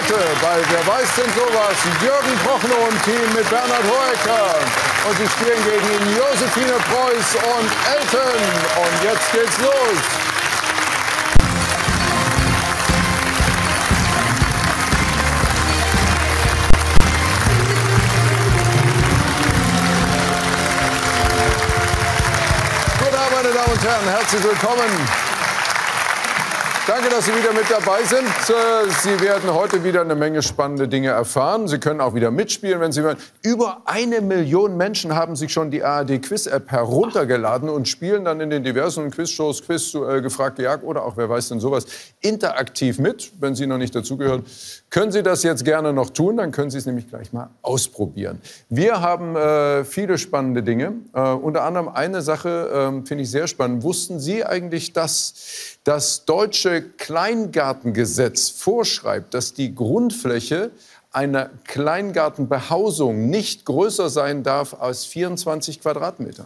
Heute bei Wer weiß denn sowas? Jürgen Prochnow und Team mit Bernhard Hoeker. Und sie spielen gegen Josephine Preuß und Elton. Und jetzt geht's los. Guten Abend, meine Damen und Herren. Herzlich willkommen. Danke, dass Sie wieder mit dabei sind. Sie werden heute wieder eine Menge spannende Dinge erfahren. Sie können auch wieder mitspielen, wenn Sie wollen. Über 1 Million Menschen haben sich schon die ARD-Quiz-App heruntergeladen und spielen dann in den diversen Quizshows, Gefragt gejagt oder auch Wer weiß denn sowas, interaktiv mit. Wenn Sie noch nicht dazugehören, können Sie das jetzt gerne noch tun. Dann können Sie es nämlich gleich mal ausprobieren. Wir haben viele spannende Dinge. Unter anderem eine Sache finde ich sehr spannend. Wussten Sie eigentlich, dass das deutsche Kleingartengesetz vorschreibt, dass die Grundfläche einer Kleingartenbehausung nicht größer sein darf als 24 Quadratmeter?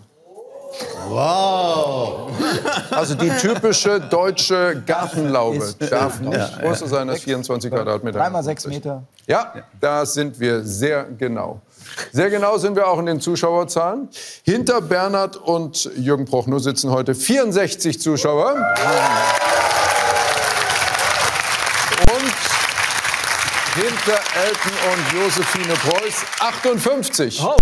Wow! Also die typische deutsche Gartenlaube darf nicht größer sein als 24 Quadratmeter. 3 mal 6 Meter. Ja, da sind wir sehr genau. Sehr genau sind wir auch in den Zuschauerzahlen. Hinter Bernhard und Jürgen Prochnow sitzen heute 64 Zuschauer. Und hinter Elton und Josephine Preuß 58. Oh.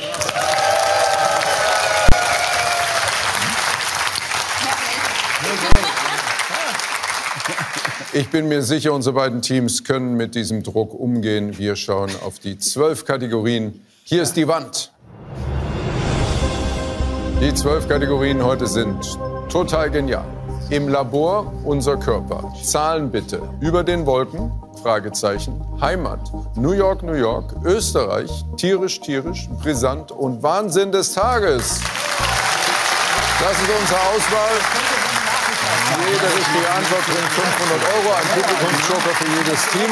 Ich bin mir sicher, unsere beiden Teams können mit diesem Druck umgehen. Wir schauen auf die 12 Kategorien. Hier ist die Wand. Die 12 Kategorien heute sind total genial. Im Labor unser Körper. Zahlen bitte. Über den Wolken, Fragezeichen. Heimat. New York, New York. Österreich. Tierisch, tierisch. Brisant und Wahnsinn des Tages. Das ist unsere Auswahl. Jede richtige Antwort bringt 500 €, ein Publikumsjoker für jedes Team.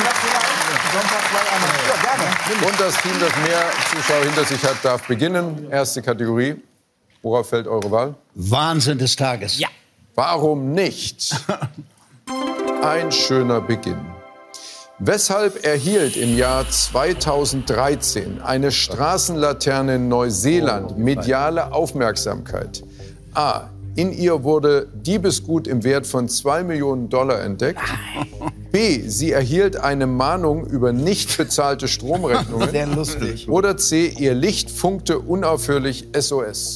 Und das Team, das mehr Zuschauer hinter sich hat, darf beginnen. Erste Kategorie. Worauf fällt eure Wahl? Wahnsinn des Tages. Ja. Warum nicht? Ein schöner Beginn. Weshalb erhielt im Jahr 2013 eine Straßenlaterne in Neuseeland mediale Aufmerksamkeit? A. In ihr wurde Diebesgut im Wert von $2 Millionen entdeckt. B. Sie erhielt eine Mahnung über nicht bezahlte Stromrechnungen. Sehr lustig. Oder C. Ihr Licht funkte unaufhörlich SOS.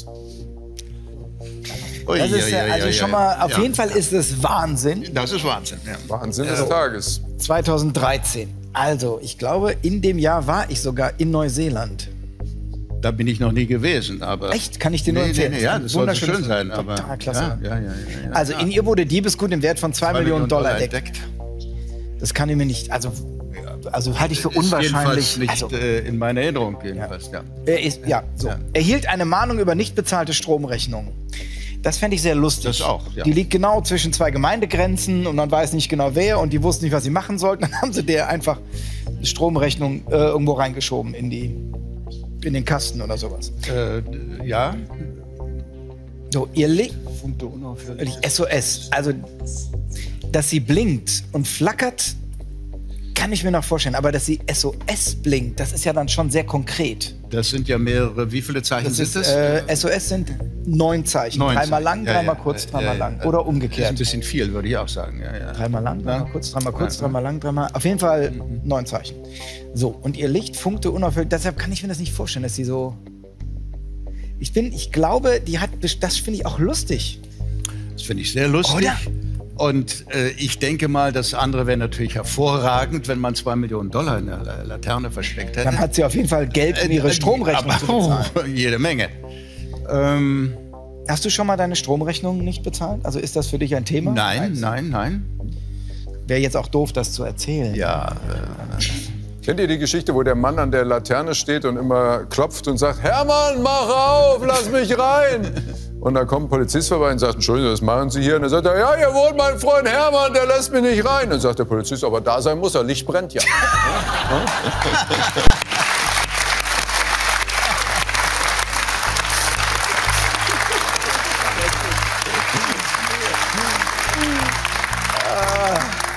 Das ist also schon mal, auf jeden Fall ist es Wahnsinn. Das ist Wahnsinn, ja. Wahnsinn des Tages. 2013. Also, ich glaube, in dem Jahr war ich sogar in Neuseeland. Da bin ich noch nie gewesen, aber... Echt? Kann ich dir nur empfehlen? Ja, das sollte schön sein, aber... Total klasse. Ja. Also, in ihr wurde Diebesgut im Wert von $2 Millionen entdeckt. Das kann ich mir nicht... Also halte ich für unwahrscheinlich. Jedenfalls nicht in meiner Erinnerung. Jedenfalls, ja. Erhielt eine Mahnung über nicht bezahlte Stromrechnungen. Das fände ich sehr lustig. Das auch, ja. Die liegt genau zwischen 2 Gemeindegrenzen und man weiß nicht genau wer und die wussten nicht, was sie machen sollten. Dann haben sie der einfach die Stromrechnung irgendwo reingeschoben in den Kasten oder sowas. Ja. So, ihr Licht... SOS. Also, dass sie blinkt und flackert, kann ich mir noch vorstellen. Aber dass sie SOS blinkt, das ist ja dann schon sehr konkret. Das sind ja mehrere... Wie viele Zeichen sind das? SOS sind 9 Zeichen. 3-mal lang, 3-mal kurz, 3-mal lang. Oder umgekehrt. Das ist ein bisschen viel, würde ich auch sagen. 3-mal lang, 3-mal kurz, 3-mal kurz, 3-mal lang, 3-mal... Auf jeden Fall 9 Zeichen. So, und ihr Licht funkte unaufhörlich. Deshalb kann ich mir das nicht vorstellen, dass sie so... Ich glaube, die hat... Das finde ich auch lustig. Das finde ich sehr lustig. Oder? Und ich denke mal, das andere wäre natürlich hervorragend, wenn man $2 Millionen in der Laterne versteckt hätte. Dann hat sie auf jeden Fall Geld, um ihre Stromrechnung zu bezahlen. Jede Menge. Hast du schon mal deine Stromrechnung nicht bezahlt? Also ist das für dich ein Thema? Nein. Wäre jetzt auch doof, das zu erzählen. Ja. Kennt ihr die Geschichte, wo der Mann an der Laterne steht und immer klopft und sagt, Hermann, mach auf, lass mich rein. Und dann kommt ein Polizist vorbei und sagt, Entschuldigung, was machen Sie hier? Und dann sagt er, ja, hier wohnt mein Freund Hermann, der lässt mich nicht rein. Dann sagt der Polizist, aber da sein muss er, Licht brennt ja.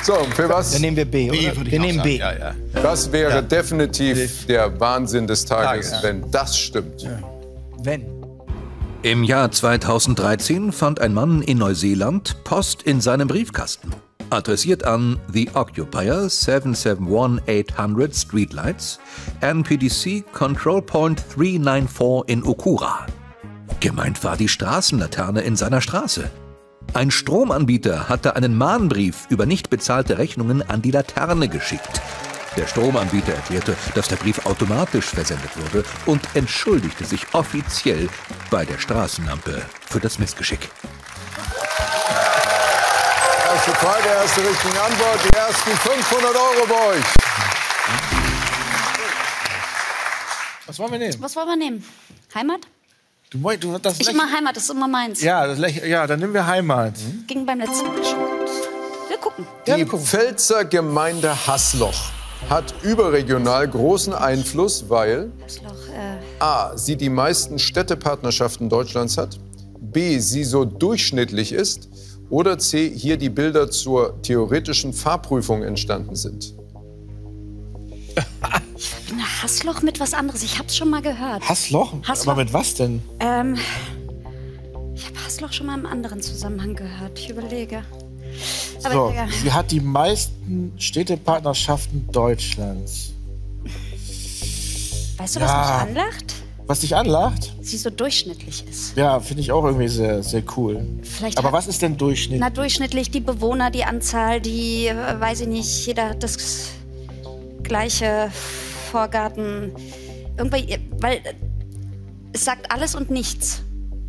So, für was? Dann nehmen wir B, B oder? Wir nehmen B. Ja, ja. Das wäre definitiv der Wahnsinn des Tages, wenn das stimmt. Ja. Wenn. Im Jahr 2013 fand ein Mann in Neuseeland Post in seinem Briefkasten. Adressiert an The Occupier 771-800 Streetlights, NPDC Control Point 394 in Okura. Gemeint war die Straßenlaterne in seiner Straße. Ein Stromanbieter hatte einen Mahnbrief über nicht bezahlte Rechnungen an die Laterne geschickt. Der Stromanbieter erklärte, dass der Brief automatisch versendet wurde und entschuldigte sich offiziell bei der Straßenlampe für das Missgeschick. Erste Frage, erste richtige Antwort. Die ersten 500 € bei euch. Was wollen wir nehmen? Was wollen wir nehmen? Heimat? Das Ich immer Heimat, das ist immer meins. ja, dann nehmen wir Heimat. Ging beim letzten Mal schon gut. Wir gucken. Die Pfälzer Gemeinde Haßloch hat überregional großen Einfluss, weil A. sie die meisten Städtepartnerschaften Deutschlands hat, B. sie so durchschnittlich ist oder C. hier die Bilder zur theoretischen Fahrprüfung entstanden sind. Haßloch mit was anderes. Ich hab's schon mal gehört. Haßloch? Haßloch. Aber mit was denn? Ich habe Haßloch schon mal im anderen Zusammenhang gehört. Ich überlege. Aber So, egal. sie hat die meisten Städtepartnerschaften Deutschlands. Weißt du, was mich anlacht? Was dich anlacht? Sie so durchschnittlich ist. Ja, finde ich auch irgendwie sehr, sehr cool. Vielleicht Aber hat- was ist denn Durchschnitt? Na, durchschnittlich die Bewohner, die Anzahl, die, weiß ich nicht, jeder hat das gleiche Vorgarten. Irgendwie, weil es sagt alles und nichts.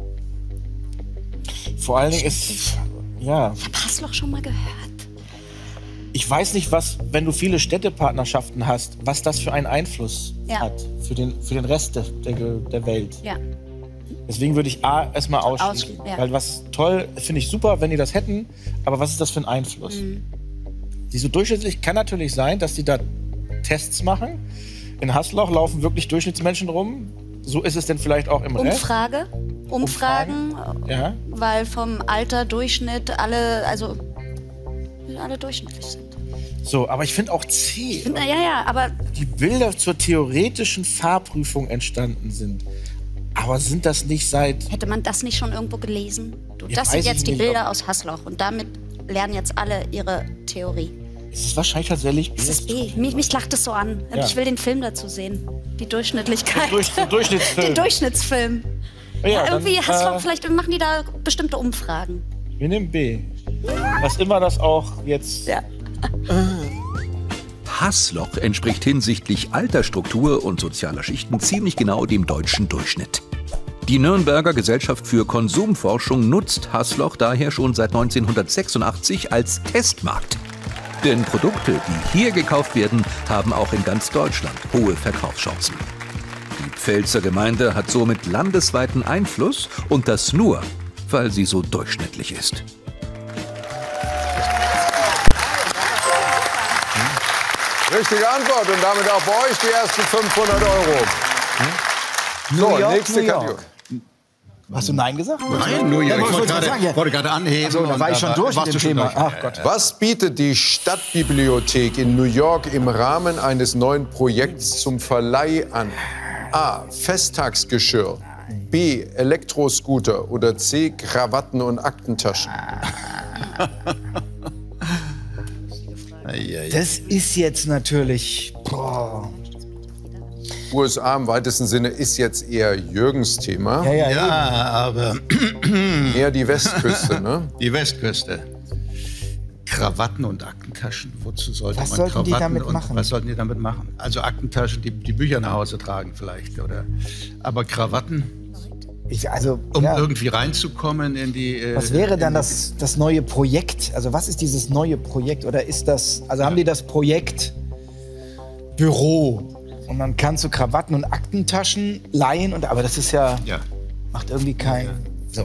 Vor allen Dingen ist, ja, Ich habe Haßloch schon mal gehört. ich weiß nicht, was, wenn du viele Städtepartnerschaften hast, was das für einen Einfluss Ja. hat für den Rest der Welt. Ja. Deswegen würde ich A erstmal ausschließen. Ausschließen, ja. Weil was toll, finde ich super, wenn die das hätten, aber was ist das für ein Einfluss? Die so durchschnittlich kann natürlich sein, dass die da Tests machen. In Haßloch laufen wirklich Durchschnittsmenschen rum. So ist es denn vielleicht auch im Rest? Umfragen, Ja. weil vom Alter, Durchschnitt alle durchschnittlich sind. So, aber ich finde auch C, Ja, aber die Bilder zur theoretischen Fahrprüfung entstanden sind. Aber sind das nicht seit... hätte man das nicht schon irgendwo gelesen? Du, Ja, das weiß sind ich jetzt die nicht, Bilder ob- aus Haßloch und damit lernen jetzt alle ihre Theorie. Ist es wahrscheinlich tatsächlich... Das ist B. Mich lacht es so an. Ja. Ich will den Film dazu sehen. Die Durchschnittlichkeit. Den Durchschnittsfilm. Den Durchschnittsfilm. Ja, irgendwie dann, Haßloch, vielleicht machen die da bestimmte Umfragen. Wir nehmen B. Was immer das auch jetzt... Ja. Haßloch entspricht hinsichtlich Altersstruktur und sozialer Schichten ziemlich genau dem deutschen Durchschnitt. Die Nürnberger Gesellschaft für Konsumforschung nutzt Haßloch daher schon seit 1986 als Testmarkt. Denn Produkte, die hier gekauft werden, haben auch in ganz Deutschland hohe Verkaufschancen. Die Pfälzer Gemeinde hat somit landesweiten Einfluss und das nur, weil sie so durchschnittlich ist. Richtige Antwort und damit auch bei euch die ersten 500 €. So, New York, nächste New York. Kategorie. Hast du Nein gesagt? Nein, nur ja, Ja, ich wollte sagen, ja. wollte gerade anheben. So, da und war ich schon durch warst mit du dem schon Thema. durch. Ach Gott. Was bietet die Stadtbibliothek in New York im Rahmen eines neuen Projekts zum Verleih an? A. Festtagsgeschirr, B. Elektroscooter oder C. Krawatten und Aktentaschen? Das ist jetzt natürlich... Boah. USA im weitesten Sinne ist jetzt eher Jürgens Thema. Ja, aber Eher die Westküste, ne? die Westküste. Krawatten und Aktentaschen. Wozu sollte Was man sollten Krawatten die damit und machen? Was sollten die damit machen? Also Aktentaschen, die Bücher nach Hause tragen vielleicht, oder? Aber Krawatten, um ja. irgendwie reinzukommen in die. Was wäre dann in die- das neue Projekt? Also was ist dieses neue Projekt? Oder ist das, also haben die das Projekt Büro? Und dann kannst du Krawatten und Aktentaschen leihen. Aber das ist ja, Ja. macht irgendwie keinen... So.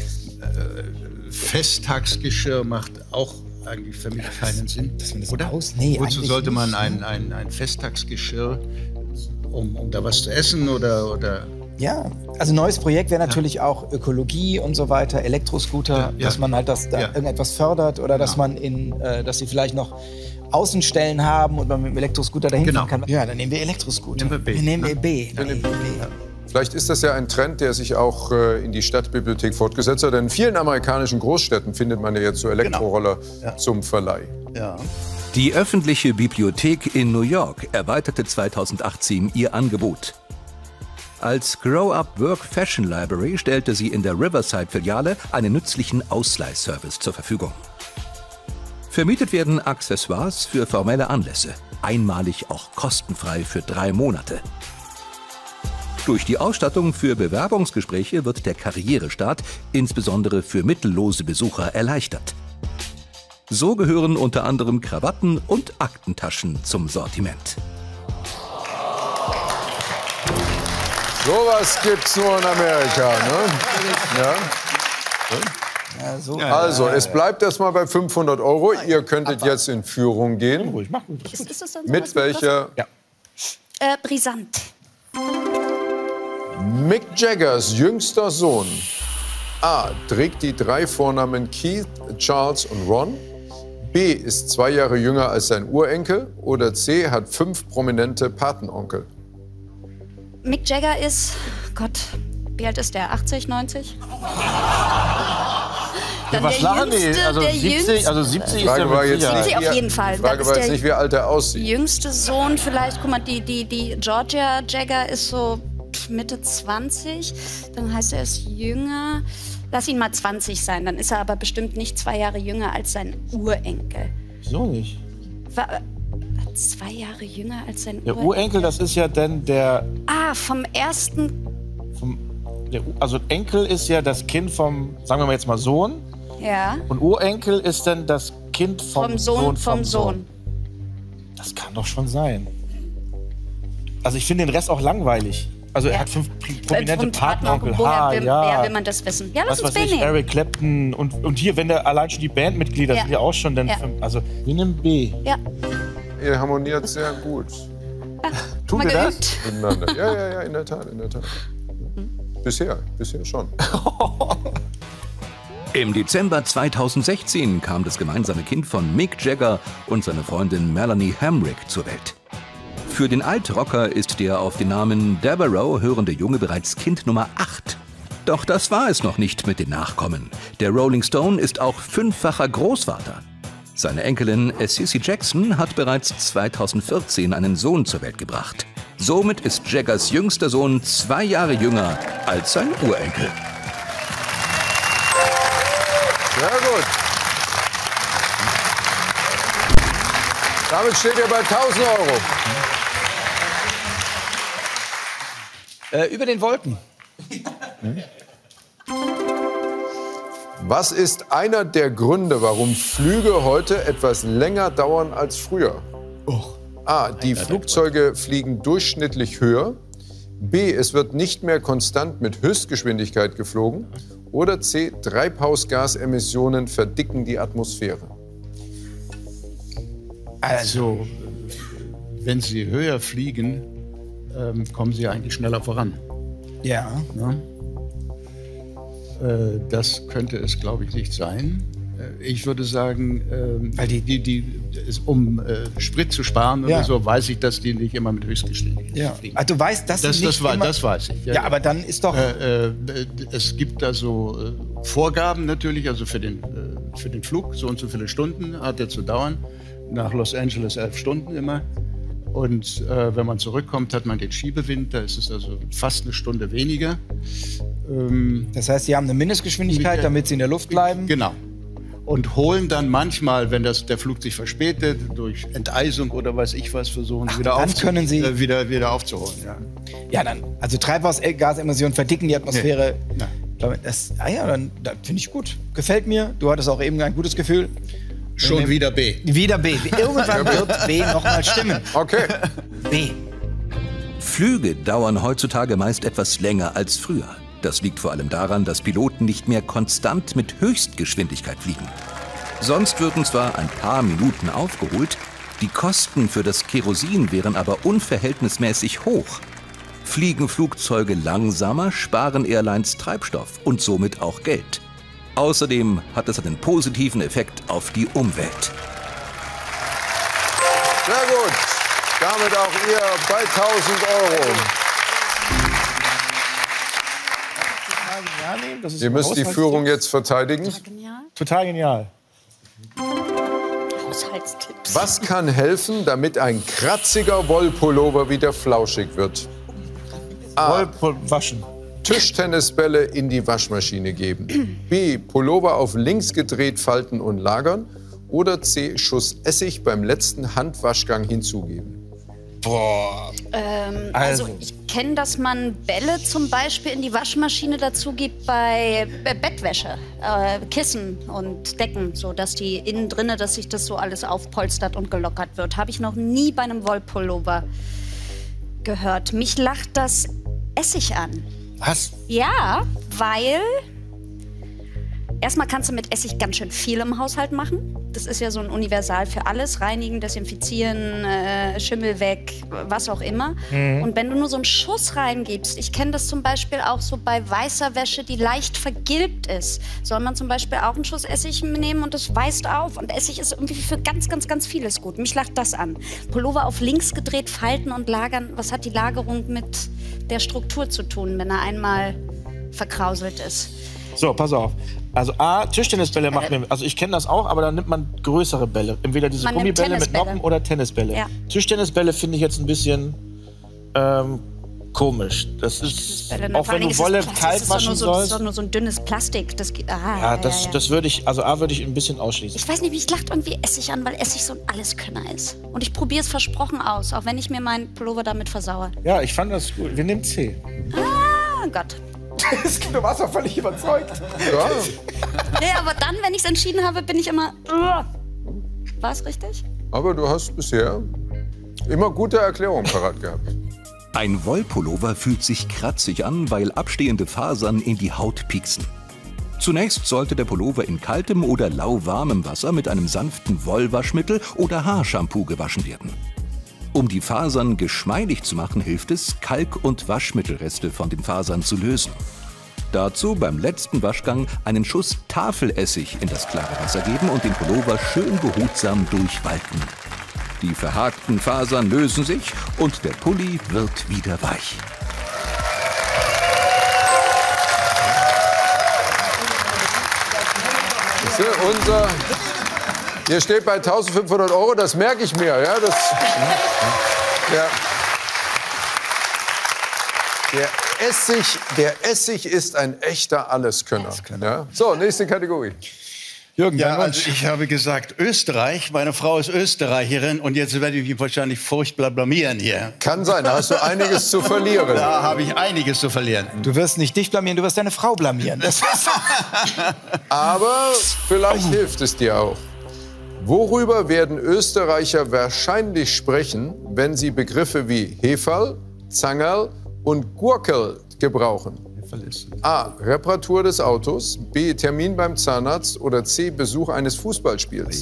Festtagsgeschirr macht auch eigentlich für mich keinen Sinn. dass man das oder? Nee, Wozu eigentlich sollte man nicht, ein Festtagsgeschirr, um da was zu essen oder Ja, also neues Projekt wäre natürlich auch Ökologie und so weiter, Elektroscooter, dass man halt da irgendetwas fördert oder dass man dass sie vielleicht noch Außenstellen haben und man mit dem Elektroscooter dahin fahren kann. Ja, dann nehmen wir Elektroscooter. Wir nehmen B. Vielleicht ist das ja ein Trend, der sich auch in die Stadtbibliothek fortgesetzt hat. Denn in vielen amerikanischen Großstädten findet man ja jetzt so Elektroroller zum Verleih. Ja. Die öffentliche Bibliothek in New York erweiterte 2018 ihr Angebot. Als Grow-Up Work Fashion Library stellte sie in der Riverside-Filiale einen nützlichen Ausleihservice zur Verfügung. Vermietet werden Accessoires für formelle Anlässe, einmalig auch kostenfrei für 3 Monate. Durch die Ausstattung für Bewerbungsgespräche wird der Karrierestart insbesondere für mittellose Besucher erleichtert. So gehören unter anderem Krawatten und Aktentaschen zum Sortiment. Sowas gibt's nur in Amerika, ne? Ja. Also, es bleibt erstmal bei 500 €. Ihr könntet jetzt in Führung gehen. Ist das dann Mit welcher? Brisant. Mick Jaggers jüngster Sohn A. trägt die 3 Vornamen Keith, Charles und Ron. B. ist 2 Jahre jünger als sein Urenkel. Oder C. hat 5 prominente Patenonkel. Mick Jagger ist, Gott, wie alt ist der? 80, 90? Dann was lachen die? Also der 70, also 70 ist Frage der war mit jetzt Sicherheit. nicht, auf jeden Fall. Die Frage war jetzt nicht, wie alt er aussieht. Jüngste Sohn vielleicht, guck mal, die Georgia Jagger ist so Mitte 20. Dann heißt er ist jünger. Lass ihn mal 20 sein, dann ist er aber bestimmt nicht 2 Jahre jünger als sein Urenkel. Wieso nicht? 2 Jahre jünger als sein Der Urenkel, das ist ja dann der... vom ersten... Also Enkel ist ja das Kind vom, sagen wir mal jetzt mal Sohn. Ja. Und Urenkel ist dann das Kind vom Sohn. Das kann doch schon sein. Also ich finde den Rest auch langweilig. Also er hat 5 prominente Patenonkel. Wer will man das wissen? Ja, lass uns B nehmen. Eric Clapton und hier, wenn der allein schon die Bandmitglieder sind ja auch schon dann... Also wir nehmen B. Ja. Ihr harmoniert sehr gut. Tun wir das? Miteinander. Ja, in der Tat. Bisher schon. Im Dezember 2016 kam das gemeinsame Kind von Mick Jagger und seiner Freundin Melanie Hamrick zur Welt. Für den Altrocker ist der auf den Namen Devereaux hörende Junge bereits Kind Nummer 8. Doch das war es noch nicht mit den Nachkommen. Der Rolling Stone ist auch 5-facher Großvater. Seine Enkelin Sissy Jackson hat bereits 2014 einen Sohn zur Welt gebracht. Somit ist Jaggers jüngster Sohn 2 Jahre jünger als sein Urenkel. Sehr gut. Damit steht ihr bei 1.000 €. Über den Wolken. Was ist einer der Gründe, warum Flüge heute etwas länger dauern als früher? A. Die Flugzeuge fliegen durchschnittlich höher. B. Es wird nicht mehr konstant mit Höchstgeschwindigkeit geflogen. Oder C. Treibhausgasemissionen verdicken die Atmosphäre. Also, wenn Sie höher fliegen, kommen Sie eigentlich schneller voran. Ja. Das könnte es, glaube ich, nicht sein. Ich würde sagen, weil um Sprit zu sparen oder so, weiß ich, dass die nicht immer mit Höchstgeschwindigkeit fliegen. Also du weißt, dass das weiß ich. Ja, aber dann ist doch... es gibt da so Vorgaben natürlich, also für den Flug, so und so viele Stunden hat er zu dauern. Nach Los Angeles 11 Stunden immer. Und wenn man zurückkommt, hat man den Schiebewind, da ist es also fast eine Stunde weniger. Das heißt, Sie haben eine Mindestgeschwindigkeit, damit Sie in der Luft bleiben? Genau. Und holen dann manchmal, wenn der Flug sich verspätet, durch Enteisung oder weiß ich was, versuchen wieder aufzuholen. Ja, dann, also Treibhausgasemissionen verdicken die Atmosphäre. Das finde ich gut. Gefällt mir. Du hattest auch eben ein gutes Gefühl. Schon wieder B. Wieder B. Irgendwann wird B nochmal stimmen. Okay. B. Flüge dauern heutzutage meist etwas länger als früher. Das liegt vor allem daran, dass Piloten nicht mehr konstant mit Höchstgeschwindigkeit fliegen. Sonst würden zwar ein paar Minuten aufgeholt, die Kosten für das Kerosin wären aber unverhältnismäßig hoch. Fliegen Flugzeuge langsamer, sparen Airlines Treibstoff und somit auch Geld. Außerdem hat es einen positiven Effekt auf die Umwelt. Sehr gut. Damit auch ihr bei 1.000 €. Ihr müsst die Führung jetzt verteidigen. Total genial. Haushaltstipps. Was kann helfen, damit ein kratziger Wollpullover wieder flauschig wird? A. Waschen. Tischtennisbälle in die Waschmaschine geben. B. Pullover auf links gedreht falten und lagern. Oder C. Schuss Essig beim letzten Handwaschgang hinzugeben. Boah. Also ich kenne, dass man Bälle zum Beispiel in die Waschmaschine dazu gibt bei Bettwäsche, Kissen und Decken, so dass die innen drinne, dass sich das so alles aufpolstert und gelockert wird. Habe ich noch nie bei einem Wollpullover gehört. Mich lacht das Essig an. Was? Ja, weil erstmal kannst du mit Essig ganz schön viel im Haushalt machen. Das ist ja so ein Universal für alles. Reinigen, desinfizieren, Schimmel weg, was auch immer. Und wenn du nur so einen Schuss reingibst, ich kenne das zum Beispiel auch so bei weißer Wäsche, die leicht vergilbt ist, soll man zum Beispiel auch einen Schuss Essig nehmen und das weist auf. Und Essig ist irgendwie für ganz, ganz, ganz vieles gut. Mich lacht das an. Pullover auf links gedreht, falten und lagern. Was hat die Lagerung mit der Struktur zu tun, wenn er einmal verkrauselt ist? So, pass auf. Also A, Tischtennisbälle macht mir... Also ich kenne das auch, aber dann nimmt man größere Bälle. Entweder diese Gummibälle mit Noppen oder Tennisbälle. Ja. Tischtennisbälle finde ich jetzt ein bisschen komisch. Das ist, auch wenn du Wolle kalt waschen sollst... Das ist doch nur so ein dünnes Plastik. Das würde ich... Also A würde ich ein bisschen ausschließen. Ich weiß nicht, mich lacht irgendwie Essig an, weil Essig so ein Alleskönner ist. Und ich probiere es versprochen aus, auch wenn ich mir meinen Pullover damit versauere. Ja, ich fand das gut. Wir nehmen C. Ah, Gott. Du warst doch völlig überzeugt. Ja. Ja, aber dann, wenn ich es entschieden habe, bin ich immer... War es richtig? Aber du hast bisher immer gute Erklärungen parat gehabt. Ein Wollpullover fühlt sich kratzig an, weil abstehende Fasern in die Haut pieksen. Zunächst sollte der Pullover in kaltem oder lauwarmem Wasser mit einem sanften Wollwaschmittel oder Haarshampoo gewaschen werden. Um die Fasern geschmeidig zu machen, hilft es, Kalk- und Waschmittelreste von den Fasern zu lösen. Dazu beim letzten Waschgang einen Schuss Tafelessig in das klare Wasser geben und den Pullover schön behutsam durchwalten. Die verhakten Fasern lösen sich und der Pulli wird wieder weich. Hier steht bei 1.500 €, das merke ich mir. Ja, der Essig ist ein echter Alleskönner. Ja? So, nächste Kategorie. Jürgen, also ich habe gesagt Österreich. Meine Frau ist Österreicherin und jetzt werde ich mich wahrscheinlich furchtbar blamieren hier. Kann sein, da hast du einiges zu verlieren. Da habe ich einiges zu verlieren. Du wirst nicht dich blamieren, du wirst deine Frau blamieren. Aber vielleicht hilft es dir auch. Worüber werden Österreicher wahrscheinlich sprechen, wenn sie Begriffe wie Heferl, Zangerl und Gurkel gebrauchen? A. Reparatur des Autos, B. Termin beim Zahnarzt oder C. Besuch eines Fußballspiels.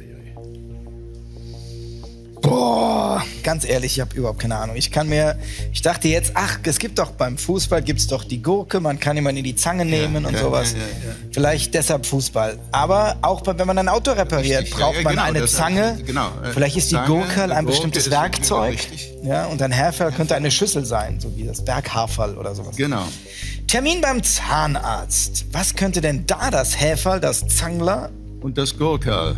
Boah, ganz ehrlich, ich habe überhaupt keine Ahnung. Ich dachte jetzt, es gibt doch beim Fußball gibt's doch die Gurke, man kann jemanden in die Zange nehmen und sowas. Ja. Vielleicht deshalb Fußball. Aber auch wenn man ein Auto repariert, braucht man eine Zange. Vielleicht ist die Gurke ein bestimmtes Werkzeug. Ja, und ein Heferl könnte eine Schüssel sein, so wie das Berghaferl oder sowas. Genau. Termin beim Zahnarzt. Was könnte denn da das Heferl, das Zangler und das Gurkerl?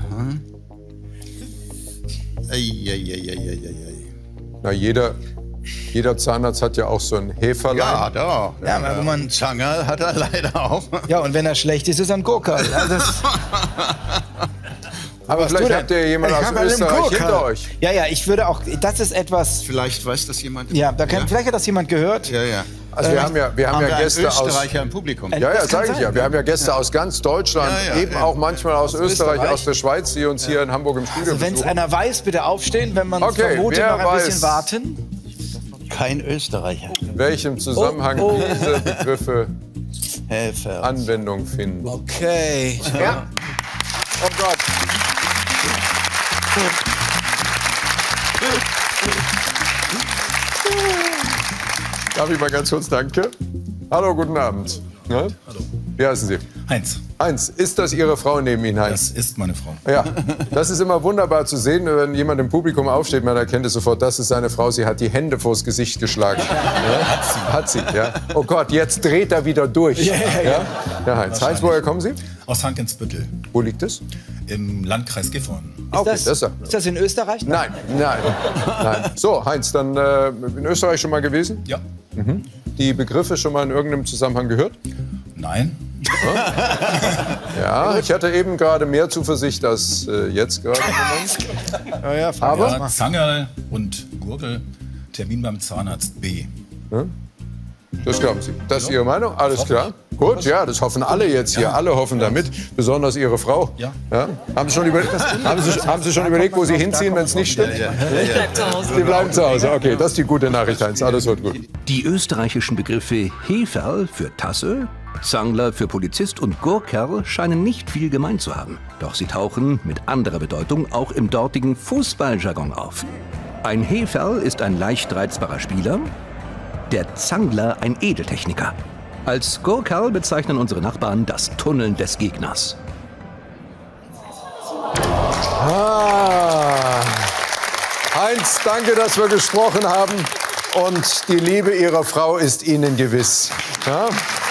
Na, jeder Zahnarzt hat ja auch so ein Heferlein. Ja, doch. Ja, aber man Zangerl hat er leider auch. Ja, und wenn er schlecht ist, ist er ein Gurkerl. Aber vielleicht habt ihr jemanden aus Österreich hinter euch. Ja, ich würde auch, das ist etwas... Vielleicht weiß das jemand. Ja, vielleicht hat das jemand gehört. Ja. Also wir haben ja Gäste aus Österreicher im Publikum. Ja, sage ich ja. Wir haben ja Gäste aus ganz Deutschland, auch manchmal aus Österreich, aus der Schweiz, die uns hier in Hamburg im Studio besuchen. Wenn es einer weiß, bitte aufstehen. Wenn man vermutet, noch ein bisschen warten. Kein Österreicher. In welchem Zusammenhang diese Begriffe Anwendung finden. Okay. Ja. Oh Gott. Darf ich mal ganz kurz, danke. Hallo, guten Abend. Ja? Hallo. Wie heißen Sie? Heinz. Heinz, ist das Ihre Frau neben Ihnen, Heinz? Das ist meine Frau. Ja, das ist immer wunderbar zu sehen, wenn jemand im Publikum aufsteht, man erkennt es sofort, das ist seine Frau, sie hat die Hände vors Gesicht geschlagen. Ja? Hat sie, ja. Oh Gott, jetzt dreht er wieder durch. Ja, Heinz. Heinz, woher kommen Sie? Aus Hankensbüttel. Wo liegt es? Im Landkreis Gifhorn. Okay, Ist das in Österreich? Nein. So, Heinz, dann in Österreich schon mal gewesen? Ja. Die Begriffe schon mal in irgendeinem Zusammenhang gehört? Nein. Ja, ich hatte eben gerade mehr Zuversicht als jetzt gerade. Aber Ja, Zangerl und Gurgel. Termin beim Zahnarzt B. das glauben Sie. Das ist Ihre Meinung? Alles klar. Gut, ja, das hoffen alle jetzt hier. Alle hoffen damit, besonders Ihre Frau. Ja. Haben Sie schon überlegt, wo Sie hinziehen, wenn es nicht stimmt? Sie bleiben zu Hause. Okay, das ist die gute Nachricht, Heinz. Alles wird gut. Die österreichischen Begriffe Heferl für Tasse, Zangler für Polizist und Gurkerl scheinen nicht viel gemein zu haben. Doch sie tauchen mit anderer Bedeutung auch im dortigen Fußballjargon auf. Ein Heferl ist ein leicht reizbarer Spieler, der Zangler ein Edeltechniker. Als Gurkerl bezeichnen unsere Nachbarn das Tunneln des Gegners. Heinz, danke, dass wir gesprochen haben. Und die Liebe Ihrer Frau ist Ihnen gewiss. Ja?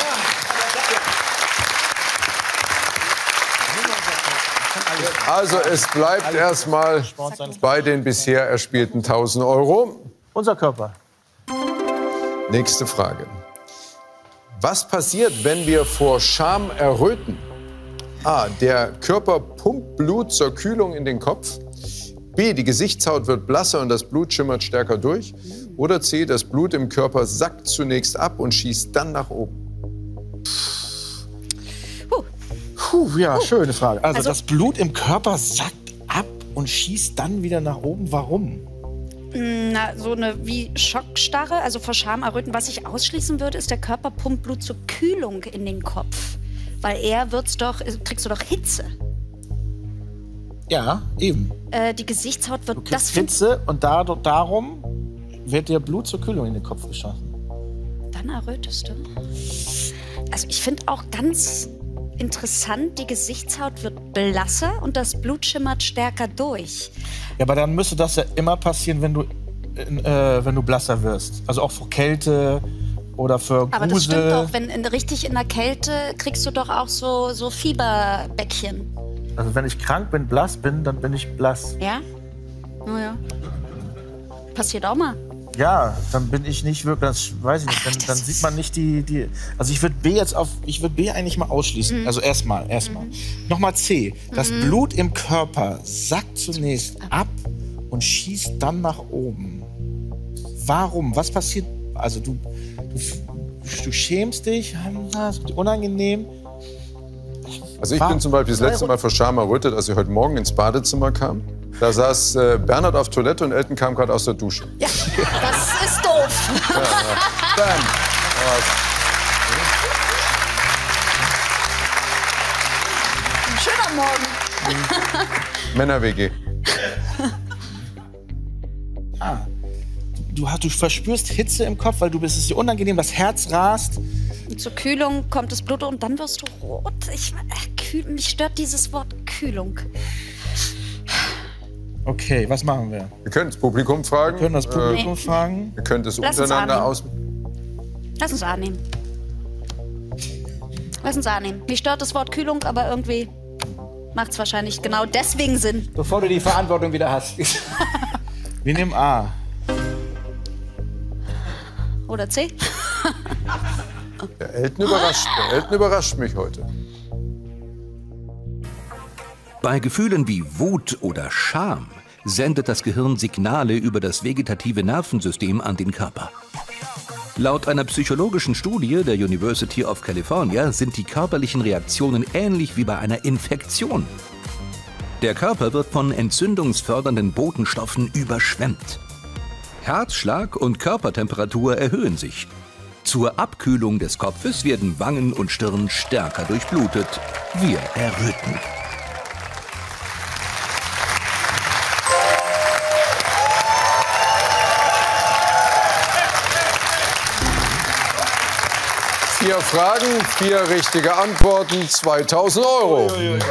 Also es bleibt erstmal bei den bisher erspielten 1.000 €. Unser Körper. Nächste Frage. Was passiert, wenn wir vor Scham erröten? A. Der Körper pumpt Blut zur Kühlung in den Kopf. B. Die Gesichtshaut wird blasser und das Blut schimmert stärker durch. Oder C. Das Blut im Körper sackt zunächst ab und schießt dann nach oben. Ja, schöne Frage. Also das Blut im Körper sackt ab und schießt dann wieder nach oben. Warum? Na, so eine wie Schockstarre, also vor Scham erröten. Was ich ausschließen würde, ist, der Körper pumpt Blut zur Kühlung in den Kopf. Weil kriegst du doch Hitze. Ja, eben. Die Gesichtshaut wird... Du kriegst Hitze und darum wird dir Blut zur Kühlung in den Kopf geschossen. Dann errötest du. Also ich finde auch ganz interessant, die Gesichtshaut wird blasser und das Blut schimmert stärker durch. Ja, aber dann müsste das ja immer passieren, wenn du blasser wirst. Also auch vor Kälte oder für Grusel. Aber das stimmt doch, richtig in der Kälte kriegst du doch auch so Fieberbäckchen. Also wenn ich krank bin, blass bin, dann bin ich blass. Ja? Oh ja. Passiert auch mal. Ja, dann bin ich nicht wirklich, das weiß ich nicht, dann sieht man nicht die. Also ich würde B eigentlich mal ausschließen. Also erstmal. Nochmal C. Das Blut im Körper sackt zunächst ab und schießt dann nach oben. Warum? Was passiert? Also du schämst dich, es wird unangenehm. Also ich bin zum Beispiel das letzte Mal vor Scham errötet, als ich heute Morgen ins Badezimmer kam. Da saß Bernhard auf Toilette und Elton kam gerade aus der Dusche. Ja, das ist doof. Bam. Ein schöner Morgen. Männer-WG. Du verspürst Hitze im Kopf, weil es ist dir unangenehm, das Herz rast. Und zur Kühlung kommt das Blut und dann wirst du rot. Mich stört dieses Wort Kühlung. Okay, was machen wir? Wir können das Publikum fragen. Wir können das Publikum fragen. Wir können das untereinander aus... Lass uns annehmen. Mich stört das Wort Kühlung, aber irgendwie macht es wahrscheinlich genau deswegen Sinn. Bevor du die Verantwortung wieder hast. Wir nehmen A. Oder C? Der Elton überrascht mich heute. Bei Gefühlen wie Wut oder Scham sendet das Gehirn Signale über das vegetative Nervensystem an den Körper. Laut einer psychologischen Studie der University of California sind die körperlichen Reaktionen ähnlich wie bei einer Infektion. Der Körper wird von entzündungsfördernden Botenstoffen überschwemmt. Herzschlag und Körpertemperatur erhöhen sich. Zur Abkühlung des Kopfes werden Wangen und Stirn stärker durchblutet. Wir erröten. 4 Fragen, 4 richtige Antworten, 2.000 €.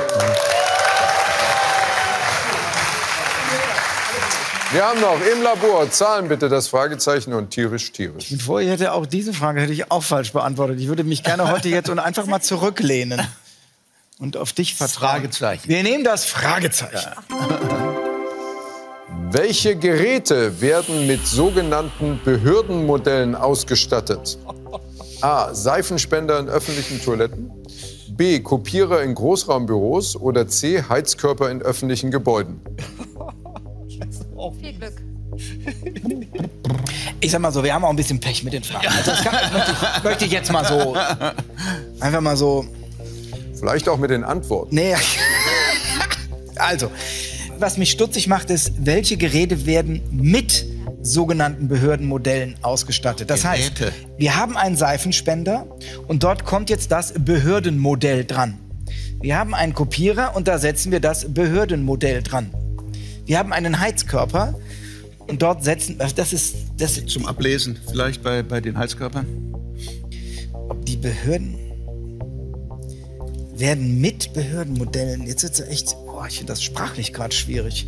Wir haben noch im Labor, Zahlen bitte das Fragezeichen und tierisch. Bevor ich hätte auch diese Frage hätte ich auch falsch beantwortet. Ich würde mich gerne heute jetzt und einfach mal zurücklehnen und auf dich vertrauen. Fragezeichen. Wir nehmen das Fragezeichen. Welche Geräte werden mit sogenannten Behördenmodellen ausgestattet? A. Seifenspender in öffentlichen Toiletten. B. Kopierer in Großraumbüros. Oder C. Heizkörper in öffentlichen Gebäuden. Viel Glück. Ich sag mal so, wir haben auch ein bisschen Pech mit den Fragen. Also das möchte ich jetzt mal so, einfach mal so. Vielleicht auch mit den Antworten. Nee. Also, was mich stutzig macht, ist, welche Geräte werden mit sogenannten Behördenmodellen ausgestattet. Das heißt, wir haben einen Seifenspender und dort kommt jetzt das Behördenmodell dran. Wir haben einen Kopierer und da setzen wir das Behördenmodell dran. Wir haben einen Heizkörper und dort setzen, das ist Zum Ablesen vielleicht bei den Heizkörpern? ob die Behörden werden mit Behördenmodellen. Jetzt wird es echt, ich finde das sprachlich gerade schwierig.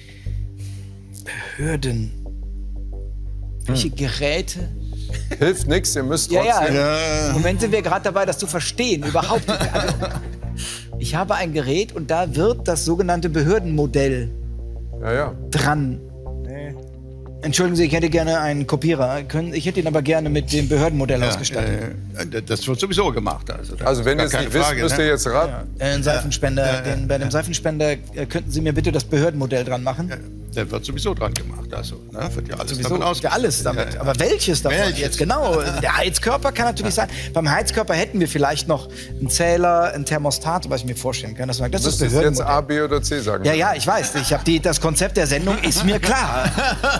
Behörden. Welche Geräte? Hilft nichts, ihr müsst trotzdem. Im Moment sind wir gerade dabei, das zu verstehen. Überhaupt nicht. Also, ich habe ein Gerät und da wird das sogenannte Behördenmodell dran. Entschuldigen Sie, ich hätte gerne einen Kopierer. Ich hätte ihn aber gerne mit dem Behördenmodell ausgestattet. Das wird sowieso gemacht. Also wenn ihr es nicht wisst, müsst ihr jetzt raten. Einen Seifenspender. Bei dem Seifenspender könnten Sie mir bitte das Behördenmodell dran machen? Der wird sowieso dran gemacht. Also, wird ja alles Sowieso, davon aus. ja, alles damit. Aber welches davon jetzt genau? Der Heizkörper kann natürlich sein. Beim Heizkörper hätten wir vielleicht noch einen Zähler, ein Thermostat, was ich mir vorstellen kann. Das ist das Müsst ihr jetzt A, B oder C sagen? Ja, ich weiß. Das Konzept der Sendung ist mir klar.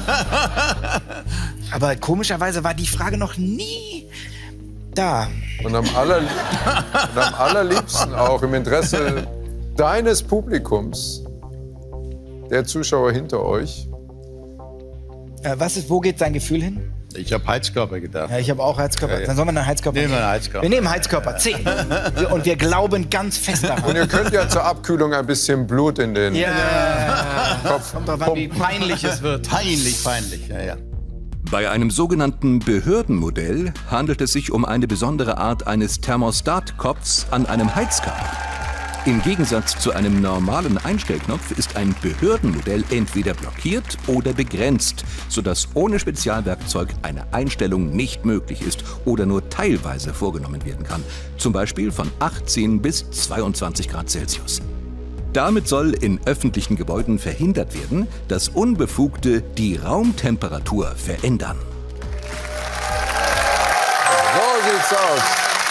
Aber komischerweise war die Frage noch nie da. Und am allerliebsten auch im Interesse deines Publikums, der Zuschauer hinter euch. Wo geht sein Gefühl hin? Ich habe Heizkörper gedacht. Ja, ich habe auch Heizkörper. Dann sollen wir einen Heizkörper nehmen. Wir einen Heizkörper. Wir nehmen Heizkörper, C. Und wir glauben ganz fest daran. Und ihr könnt ja zur Abkühlung ein bisschen Blut in den Kopf Kommt drauf an, wie peinlich es wird. Peinlich, ja. Bei einem sogenannten Behördenmodell handelt es sich um eine besondere Art eines Thermostatkopfs an einem Heizkörper. Im Gegensatz zu einem normalen Einstellknopf ist ein Behördenmodell entweder blockiert oder begrenzt, sodass ohne Spezialwerkzeug eine Einstellung nicht möglich ist oder nur teilweise vorgenommen werden kann, zum Beispiel von 18 bis 22 Grad Celsius. Damit soll in öffentlichen Gebäuden verhindert werden, dass Unbefugte die Raumtemperatur verändern. So sieht's aus.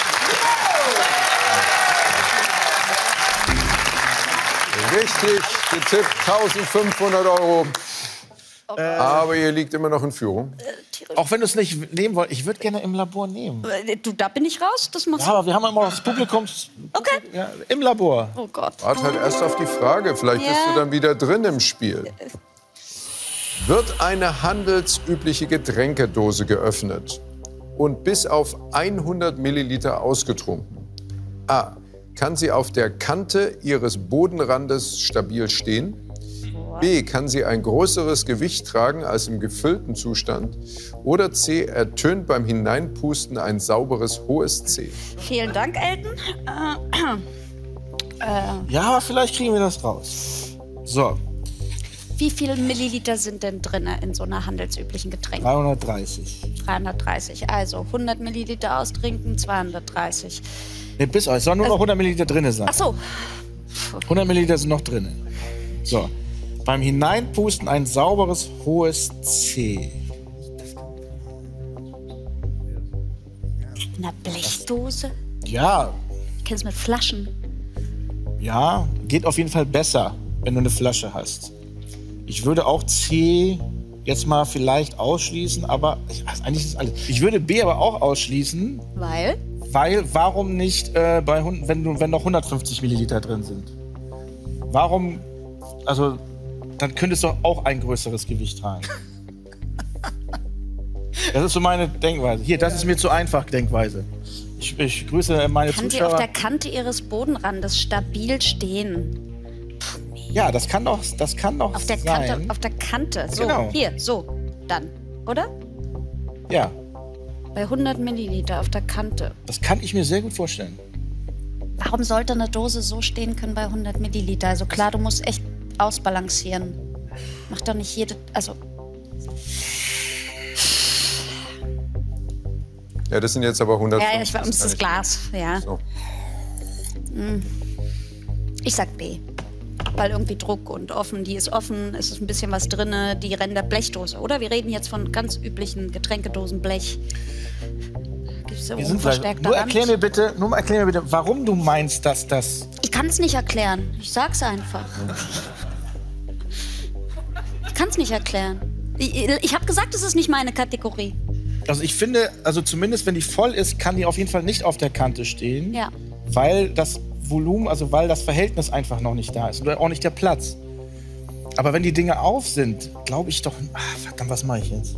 Richtig getippt, 1.500 €. Aber ihr liegt immer noch in Führung. Auch wenn du es nicht nehmen wolltest, ich würde gerne im Labor nehmen. Du, da bin ich raus. Das machst Ja, aber wir haben immer das Publikum im Labor. Oh Gott. Wart halt erst auf die Frage, vielleicht bist du dann wieder drin im Spiel. Wird eine handelsübliche Getränkedose geöffnet und bis auf 100 Milliliter ausgetrunken? A. Kann sie auf der Kante ihres Bodenrandes stabil stehen? B. Kann sie ein größeres Gewicht tragen als im gefüllten Zustand? Oder C. Ertönt beim Hineinpusten ein sauberes hohes C? Vielen Dank, Elton. Ja, aber vielleicht kriegen wir das raus. So, Wie viele Milliliter sind denn drin in so einer handelsüblichen Getränk? 330. 330. Also 100 Milliliter austrinken, 230. Nee, es sollen nur noch 100 Milliliter drin sein. Ach so. 100 Milliliter sind noch drin. So, beim Hineinpusten ein sauberes, hohes C. In einer Blechdose? Ja, Kennst du mit Flaschen? ja, geht auf jeden Fall besser, wenn du eine Flasche hast. Ich würde auch C jetzt mal vielleicht ausschließen, aber eigentlich ist alles. Ich würde B aber auch ausschließen, Weil? warum nicht, wenn noch 150 Milliliter drin sind? Warum, also, dann könntest du auch ein größeres Gewicht tragen. Das ist so meine Denkweise. Hier, das ist mir zu einfach, Denkweise. Ich grüße meine Kann die Zuschauer. auf der Kante ihres Bodenrandes stabil stehen? Ja, das kann doch Auf der sein. Kante, auf der Kante. So, Genau. hier, so, dann, oder? Ja, Bei 100 Milliliter auf der Kante. das kann ich mir sehr gut vorstellen. Warum sollte eine Dose so stehen können bei 100 Milliliter? Also klar, du musst echt ausbalancieren. Macht doch nicht jede, also Ja, das sind jetzt aber 100. ja, ich war ums das Glas, ja. So. Ich sag B. Weil irgendwie Druck und offen, die ist offen, es ist ein bisschen was drinne, die Ränder Blechdose, oder? Wir reden jetzt von ganz üblichen Getränkedosen Blech. Gibt's da oben verstärkter nur Rand? erklär mir bitte, warum du meinst, dass das... Ich kann es nicht erklären. Ich sag's einfach. Ich kann es nicht erklären. Ich habe gesagt, es ist nicht meine Kategorie. Also ich finde, also zumindest wenn die voll ist, kann die auf jeden Fall nicht auf der Kante stehen. Ja. Weil das Volumen, also weil das Verhältnis einfach noch nicht da ist. Oder auch nicht der Platz. Aber wenn die Dinge auf sind, glaube ich doch... Ach, verdammt, was mache ich jetzt?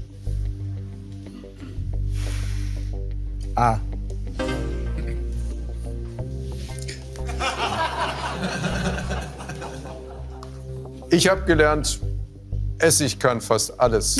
A. Ich habe gelernt, Essig kann fast alles.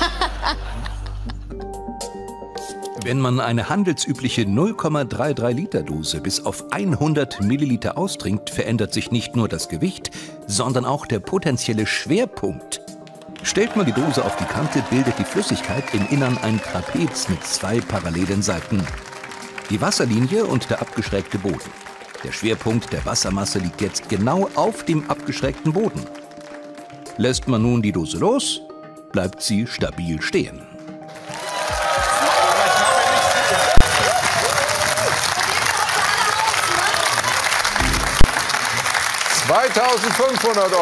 Wenn man eine handelsübliche 0,33 Liter Dose bis auf 100 Milliliter austrinkt, verändert sich nicht nur das Gewicht, sondern auch der potenzielle Schwerpunkt. Stellt man die Dose auf die Kante, bildet die Flüssigkeit im Innern ein Trapez mit 2 parallelen Seiten. Die Wasserlinie und der abgeschrägte Boden. Der Schwerpunkt der Wassermasse liegt jetzt genau auf dem abgeschrägten Boden. Lässt man nun die Dose los, bleibt sie stabil stehen. €2.500.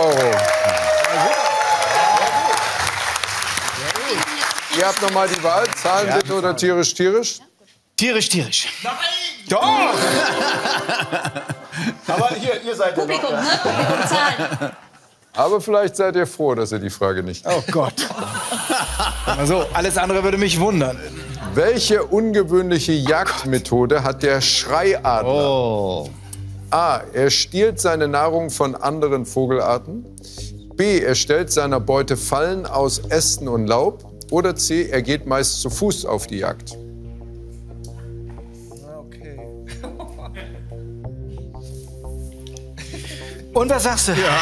Ihr habt noch mal die Wahl. Zahlen bitte oder tierisch, tierisch? Tierisch, tierisch. Doch! Aber hier, ihr seid Publikum, ne? Publikum zahlen. Aber vielleicht seid ihr froh, dass ihr die Frage nicht... Oh Gott. Also, alles andere würde mich wundern. Welche ungewöhnliche Jagdmethode hat der Schreiadler? Oh. A. Er stiehlt seine Nahrung von anderen Vogelarten. B. Er stellt seiner Beute Fallen aus Ästen und Laub. Oder C. Er geht meist zu Fuß auf die Jagd. Okay. Und was sagst du? Ja.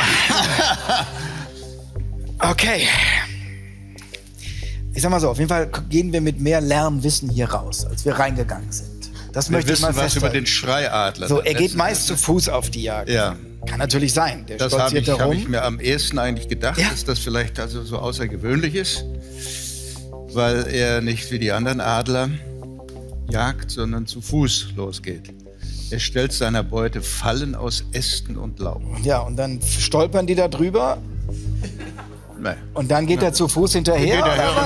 Okay. Ich sag mal so, auf jeden Fall gehen wir mit mehr Lernwissen hier raus, als wir reingegangen sind. Das Wir möchte ich wissen mal was über festhalten. den Schreiadler. So, er geht meist zu Fuß auf die Jagd. Ja. Kann natürlich sein. Der Das habe stolziert ich, da hab rum. ich mir am ehesten eigentlich gedacht, Ja. dass das vielleicht also so außergewöhnlich ist, weil er nicht wie die anderen Adler jagt, sondern zu Fuß losgeht. Er stellt seiner Beute Fallen aus Ästen und Laub. Ja, und dann stolpern die da drüber Nein. und dann geht er zu Fuß hinterher.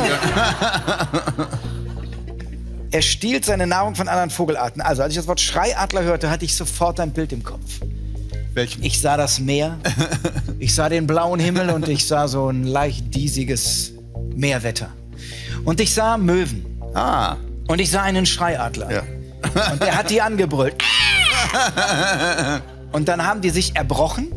Er stiehlt seine Nahrung von anderen Vogelarten. Also, als ich das Wort Schreiadler hörte, hatte ich sofort ein Bild im Kopf. Welchen? Ich sah das Meer, ich sah den blauen Himmel und ich sah so ein leicht diesiges Meerwetter. Und ich sah Möwen. Ah, Und ich sah einen Schreiadler. ja. Und der hat die angebrüllt. Und dann haben die sich erbrochen.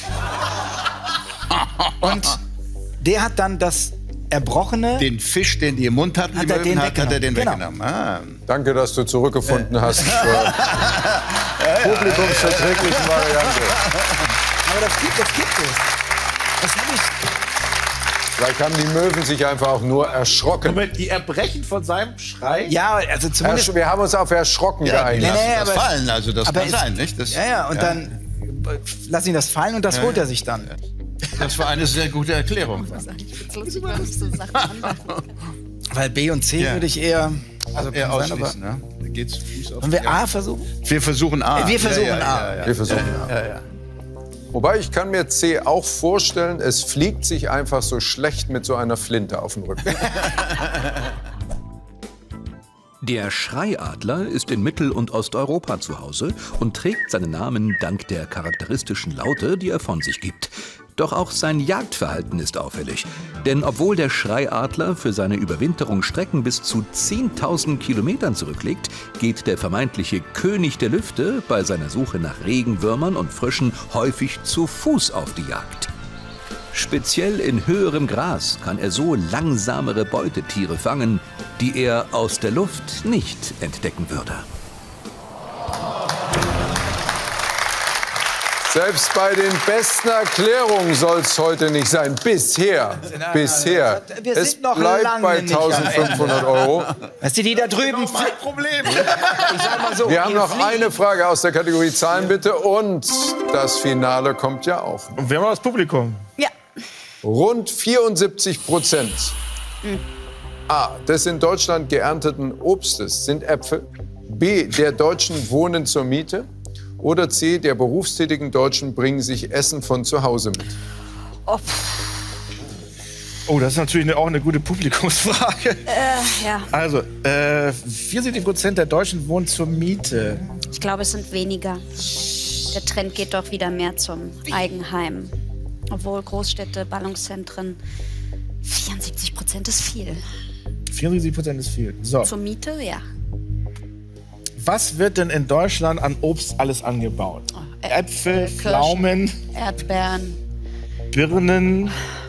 Und der hat dann das Erbrochene... Den Fisch, den die im Mund hatten, Hat die er den Möwen, hat er den weggenommen. weggenommen. Ah. Danke, dass du zurückgefunden hast zur publikumsverträglichen Variante. Aber das gibt es. Das habe ich... Vielleicht haben die Möwen sich einfach auch nur erschrocken. Moment, die erbrechen von seinem Schrei? Ja, also zumindest... Wir haben uns auf erschrocken Ja, geeinigt. lass Nee, das aber- fallen, also das aber kann es- sein, nicht? Das, Ja, und dann lass ihn das fallen und das holt er sich dann. Das war eine sehr gute Erklärung. Weil B und C Ja. würde ich eher... Also Eher kann sein, ausschließen, ne? Da geht's zu Fuß auf Wollen wir die A Jagd. versuchen? Wir versuchen A. Wir versuchen ja, A. Ja, ja. Wir versuchen ja. Wobei, ich kann mir C auch vorstellen, es fliegt sich einfach so schlecht mit so einer Flinte auf dem Rücken. Der Schreiadler ist in Mittel- und Osteuropa zu Hause und trägt seinen Namen dank der charakteristischen Laute, die er von sich gibt. Doch auch sein Jagdverhalten ist auffällig. Denn obwohl der Schreiadler für seine Überwinterung Strecken bis zu 10.000 Kilometern zurücklegt, geht der vermeintliche König der Lüfte bei seiner Suche nach Regenwürmern und Fröschen häufig zu Fuß auf die Jagd. Speziell in höherem Gras kann er so langsamere Beutetiere fangen, die er aus der Luft nicht entdecken würde. Selbst bei den besten Erklärungen soll es heute nicht sein. Bisher. Bisher. Wir Es sind noch bleibt lange bei nicht am 1.500 €. Weißt du, die da drüben... Kein Problem. Ich sag mal so, Wir haben ihr noch fliegt- eine Frage aus der Kategorie Zahlen, bitte. Und das Finale kommt ja auch. Und wir haben noch das Publikum. Ja. Rund 74% A. des in Deutschland geernteten Obstes sind Äpfel. B. der Deutschen wohnen zur Miete. Oder C. der berufstätigen Deutschen bringen sich Essen von zu Hause mit. Oh, das ist natürlich auch eine gute Publikumsfrage. Ja. Also, 74% der Deutschen wohnen zur Miete. Ich glaube, es sind weniger. Der Trend geht doch wieder mehr zum Eigenheim. Obwohl Großstädte, Ballungszentren, 74% ist viel. 74% ist viel. So, Zur Miete, ja. was wird denn in Deutschland an Obst alles angebaut? Äpfel, Kirschen. Pflaumen, Erdbeeren. Birnen.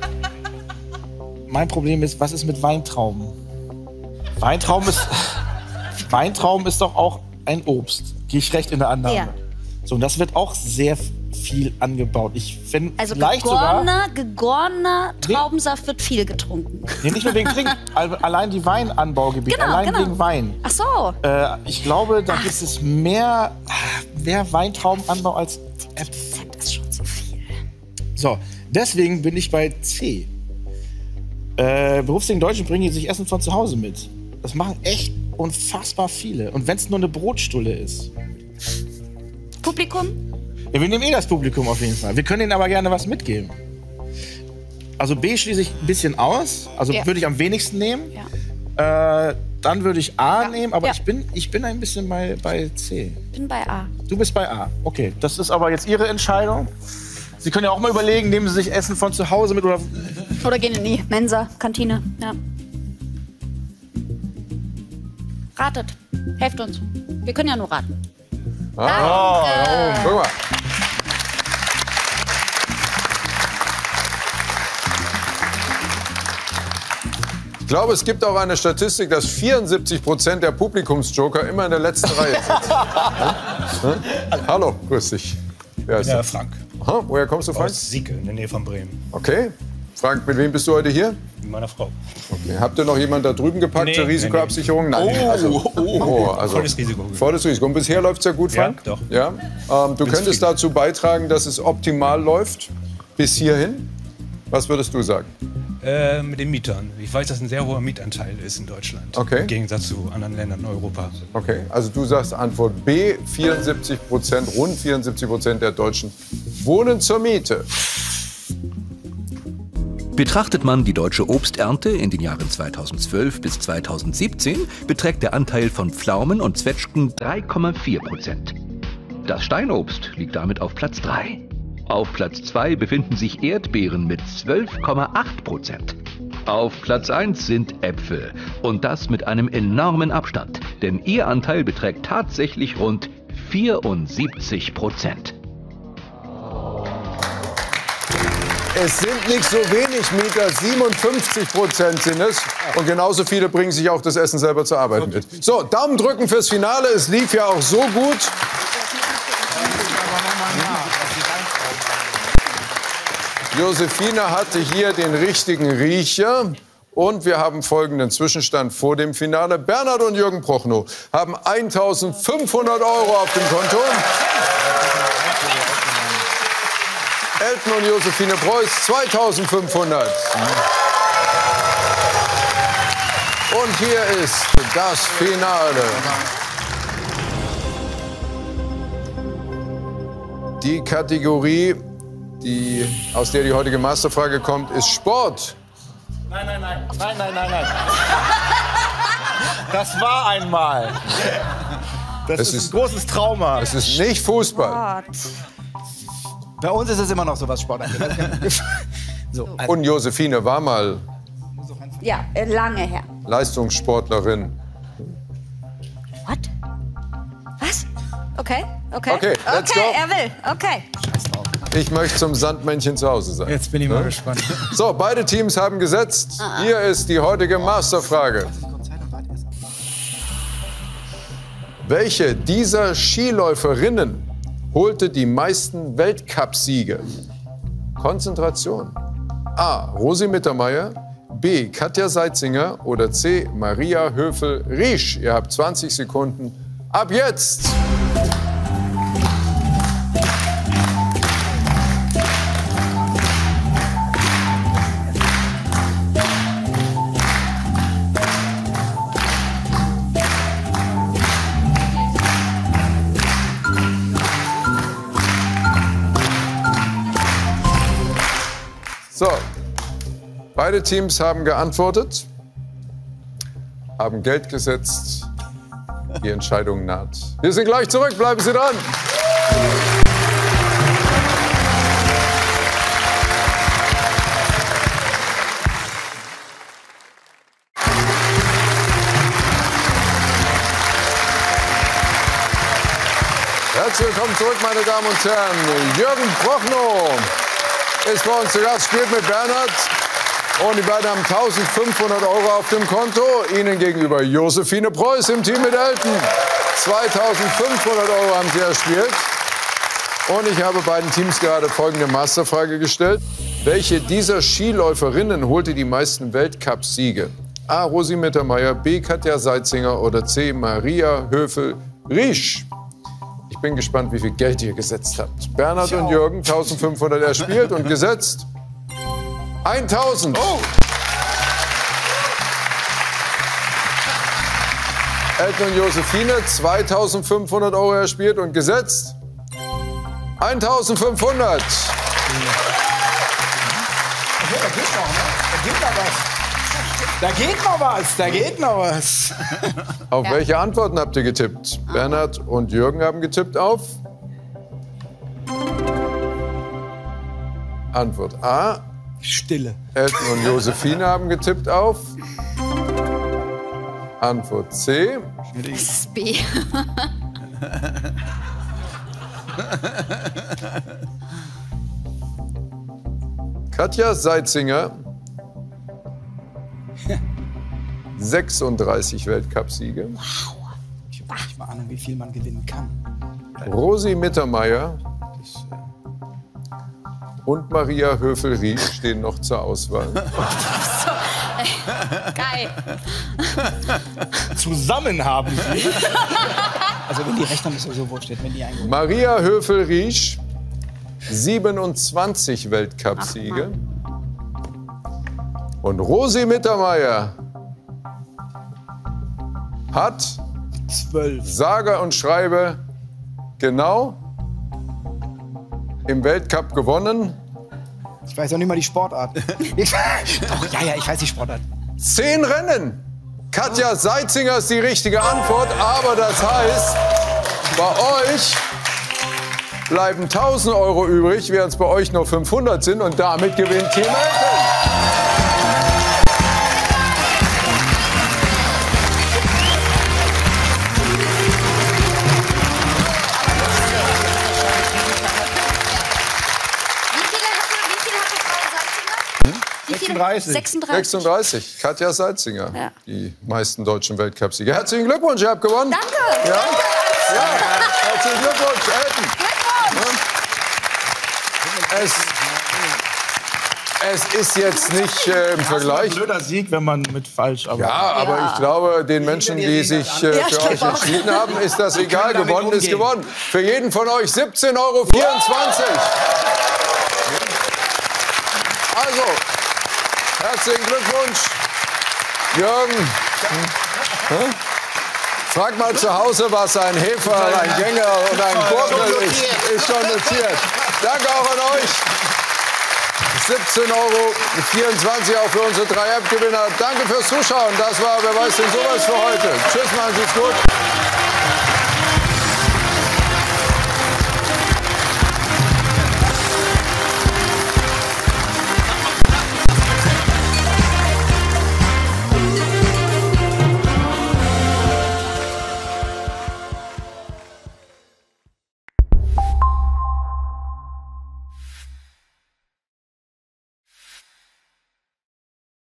Mein Problem ist, was ist mit Weintrauben? Weintrauben ist doch auch ein Obst. Gehe ich recht in der Annahme? Ja. So, und das wird auch sehr viel angebaut. Ich finde Also vielleicht sogar... gegorener Traubensaft wird viel getrunken. Nee, nicht nur wegen Trinken, allein die Weinanbaugebiete, Genau, allein genau. wegen Wein. Ach so. Ich glaube, da gibt es mehr Weintraubenanbau als Äpfel. Das ist schon zu viel. So, deswegen bin ich bei C. Berufstätigen Deutschen bringen sich Essen von zu Hause mit. Das machen echt unfassbar viele. Und wenn es nur eine Brotstulle ist. Publikum? Ja, wir nehmen das Publikum auf jeden Fall. Wir können ihnen aber gerne was mitgeben. Also B schließe ich ein bisschen aus. Also Ja. würde ich am wenigsten nehmen. Ja. Dann würde ich A nehmen, aber Ja. ich bin ein bisschen bei C. Bin bei A. Du bist bei A. Okay, das ist aber jetzt Ihre Entscheidung. Sie können ja auch mal überlegen, nehmen Sie sich Essen von zu Hause mit oder... Oder gehen in die Mensa, Kantine. Ja. Ratet. Helft uns. Wir können ja nur raten. Guck mal. Ich glaube, es gibt auch eine Statistik, dass 74% der Publikumsjoker immer in der letzten Reihe sitzen. Hallo, grüß dich. Wer ist Ja, das? Frank. Aha, woher kommst du, Frank? Aus Sieke, in der Nähe von Bremen. Okay. Frank, mit wem bist du heute hier? Mit meiner Frau. Okay. Habt ihr noch jemanden da drüben gepackt Nee, zur Risikoabsicherung? Nein. Also Volles Risiko. volles Risiko. Und bisher läuft es ja gut, Frank? Ja, doch. Ja? Du könntest dazu beitragen, dass es optimal läuft bis hierhin. Was würdest du sagen? Mit den Mietern. Ich weiß, dass ein sehr hoher Mietanteil ist in Deutschland. Okay. Im Gegensatz zu anderen Ländern in Europa. Okay, also du sagst Antwort B, 74%, rund 74% der Deutschen wohnen zur Miete. Betrachtet man die deutsche Obsternte in den Jahren 2012 bis 2017, beträgt der Anteil von Pflaumen und Zwetschgen 3,4%. Das Steinobst liegt damit auf Platz 3. Auf Platz 2 befinden sich Erdbeeren mit 12,8%. Auf Platz 1 sind Äpfel. Und das mit einem enormen Abstand. Denn ihr Anteil beträgt tatsächlich rund 74%. Es sind nicht so wenig Mieter, 57% sind es. Und genauso viele bringen sich auch das Essen selber zur Arbeit mit. So, Daumen drücken fürs Finale. Es lief ja auch so gut. Josephine hatte hier den richtigen Riecher. Und wir haben folgenden Zwischenstand vor dem Finale. Bernhard und Jürgen Prochnow haben 1.500 € auf dem Konto. Elton und Josephine Preuß 2.500. Und hier ist das Finale. Die Kategorie, aus der die heutige Masterfrage kommt, ist Sport. Nein. Das war einmal. Das ist ein großes Trauma. Es ist nicht Fußball. Gott. Bei uns ist es immer noch so was Sport angeht. So, also. Und Josephine war mal Ja, lange her. Leistungssportlerin. What? Was? Okay. Okay, let's go. Er will. Okay. Ich möchte zum Sandmännchen zu Hause sein. Jetzt bin ich mal gespannt. So, beide Teams haben gesetzt. Hier ist die heutige Masterfrage. Welche dieser Skiläuferinnen holte die meisten Weltcupsiege? Konzentration. A. Rosi Mittermeier, B. Katja Seizinger oder C. Maria Höfel-Riesch. Ihr habt 20 Sekunden. Ab jetzt! So, beide Teams haben geantwortet, haben Geld gesetzt. Die Entscheidung naht. Wir sind gleich zurück, bleiben Sie dran. Herzlich willkommen zurück, meine Damen und Herren. Jürgen Prochnow ist bei uns zu Gast, spielt mit Bernhard. Und die beiden haben 1.500 € auf dem Konto. Ihnen gegenüber Josephine Preuß im Team mit Elton. 2.500 € haben sie erspielt. Und ich habe beiden Teams gerade folgende Masterfrage gestellt. Welche dieser Skiläuferinnen holte die meisten Weltcupsiege? A. Rosi Mittermeier, B. Katja Seizinger oder C. Maria Höfel-Riesch? Ich bin gespannt, wie viel Geld ihr gesetzt habt. Bernhard und Jürgen, 1.500 erspielt und gesetzt 1.000. Oh. Elton und Josephine, 2.500 € erspielt und gesetzt 1.500. Da geht noch was. Auf welche Antworten habt ihr getippt? Bernhard und Jürgen haben getippt auf Antwort A. Stille. Elton und Josephine haben getippt auf Antwort C. Das ist B. Katja Seizinger, 36 Weltcupsiege. Ich habe nicht mal Ahnung, wie viel man gewinnen kann. Rosi Mittermeier und Maria Höfel-Riesch stehen noch zur Auswahl. Geil. Zusammen haben sie. Also wenn die recht haben, ist sowieso wurscht, wenn die eingeholt. Maria Höfel-Riesch, 27 Weltcupsiege. Und Rosi Mittermeier hat 12. sage und schreibe genau im Weltcup gewonnen. Ich weiß auch nicht mal die Sportart. Doch, ja, ich weiß die Sportart. 10 Rennen. Katja Seizinger ist die richtige Antwort, aber das heißt, bei euch bleiben 1.000 € übrig, während es bei euch nur 500 sind und damit gewinnt Team Elton. Wie viele hatte Frau Seizinger? 36. 36, Katja Seizinger, Ja. die meisten deutschen Weltcupsieger. Herzlichen Glückwunsch, ihr habt gewonnen. Danke. Ja? Danke. Ja, herzlichen Glückwunsch, Elton. Es ist jetzt nicht im Vergleich. Ein blöder Sieg, wenn man mit falsch. Aber Ja, aber ich glaube, den Menschen, die sich für euch entschieden haben, ist das egal. Gewonnen ist gewonnen. Für jeden von euch 17,24 €. Also, herzlichen Glückwunsch, Jürgen. Frag mal zu Hause, was ein Hefer, ein Gänger oder ein Gurkel ist. Ist schon notiert. Danke auch an euch. 17,24 € auch für unsere 3-App-Gewinner. Danke fürs Zuschauen. Das war Wer weiß denn sowas für heute. Tschüss, machen Sie es gut.